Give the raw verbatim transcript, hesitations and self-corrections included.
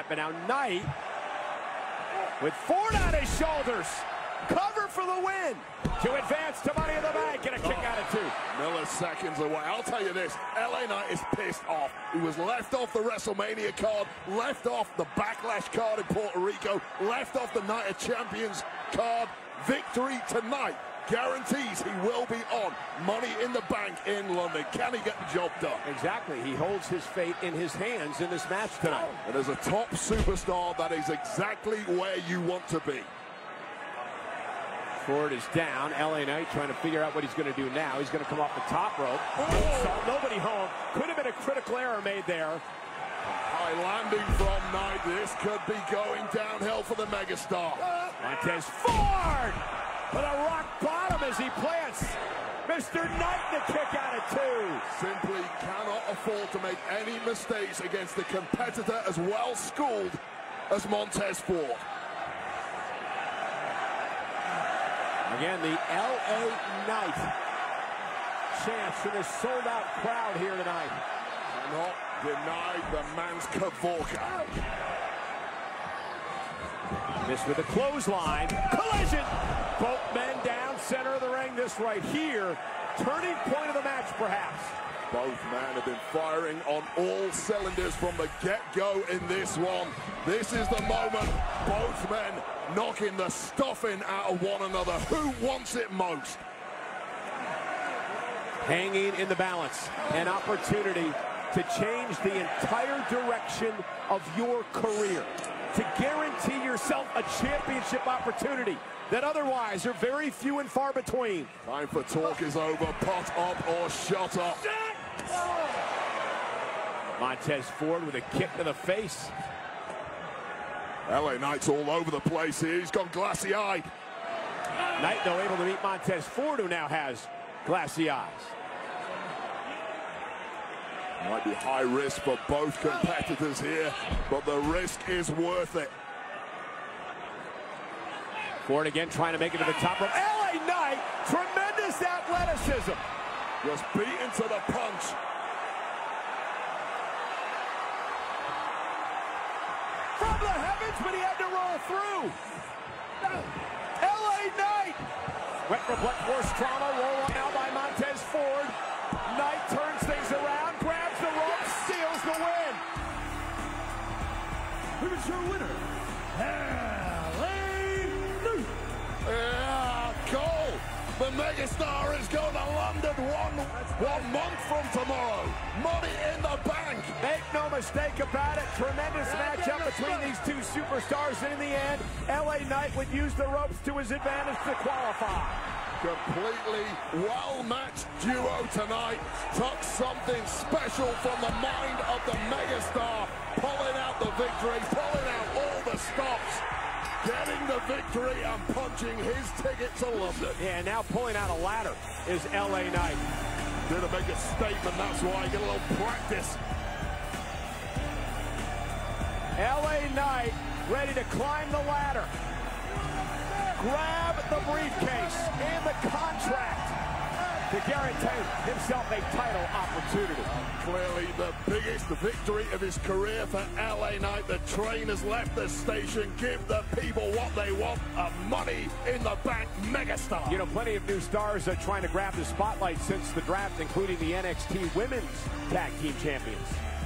but now Knight with Ford on his shoulders. Cover for the win to advance to Money in the Bank and a kick out of two. Milliseconds away. I'll tell you this, L A Knight is pissed off. He was left off the WrestleMania card, left off the Backlash card in Puerto Rico, left off the Night of Champions card. Victory tonight guarantees he will be on Money in the Bank in London. Can he get the job done? Exactly. He holds his fate in his hands in this match tonight. And as a top superstar, that is exactly where you want to be. Ford is down. L A Knight trying to figure out what he's going to do now. He's going to come off the top rope. Oh. Nobody home. Could have been a critical error made there. High landing from Knight. This could be going downhill for the megastar. Montez Ford with a rock bottom as he plants Mister Knight to kick out of two. Simply cannot afford to make any mistakes against a competitor as well schooled as Montez Ford. Again, the L A Knight chance in this sold-out crowd here tonight. Not denied the man's Kavorka. This with a clothesline. Collision! Both men down center of the ring. This right here. Turning point of the match, perhaps. Both men have been firing on all cylinders from the get-go in this one. This is the moment. Both men knocking the stuffing out of one another. Who wants it most? Hanging in the balance. An opportunity to change the entire direction of your career. To guarantee yourself a championship opportunity that otherwise are very few and far between. Time for talk is over. Pot up or shut up. Montez Ford with a kick to the face. L A Knight's all over the place here. He's gone glassy-eyed. Knight, though, able to meet Montez Ford, who now has glassy eyes. Might be high risk for both competitors here, but the risk is worth it. Ford again trying to make it to the top rope. L A Knight, tremendous athleticism. Just beaten to the punch. From the heavens, but he had to roll through. L A Knight. Wet for blunt force trauma. Roll on now by Montez Ford. Knight turns things around, grabs the rope, steals the win. Here's your winner, L A Knight. Yeah, Cole, the megastar is going to London one, one month from tomorrow. Money in the Bank. Make no mistake about it. Tremendous matchup between these two superstars. And in the end, L A Knight would use the ropes to his advantage to qualify. Completely well-matched duo tonight. Took something special from the mind of the megastar. Pulling out the victory, pulling out all the stops. Getting the victory and punching his ticket to London. Yeah, now pulling out a ladder is L A Knight. Did to make a statement, that's why. Get a little practice. L A Knight ready to climb the ladder. Grab the briefcase and the contract to guarantee himself a title opportunity. Clearly the biggest victory of his career for L A Knight. The train has left the station. Give the people what they want. A Money in the Bank megastar. You know, plenty of new stars are trying to grab the spotlight since the draft, including the N X T Women's Tag Team Champions.